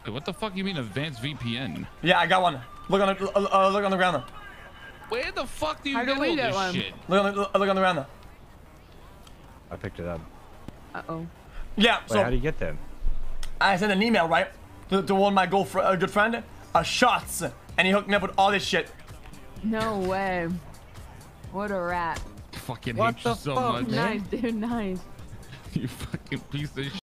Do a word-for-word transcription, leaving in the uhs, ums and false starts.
Wait, what the fuck you mean advanced V P N? Yeah, I got one. Look on the uh, look on the ground. Where the fuck do you How get do we all get this one? shit? Look on the look on the ground. I picked it up. Uh oh. Yeah. Wait, So how do you get them? I sent an email right to, to one of my go fr uh, good friend, a Shotz, and he hooked me up with all this shit. No way. What a rat. Fucking What hate you the so fuck, much. man? Nice, dude. Nice. You fucking piece of shit.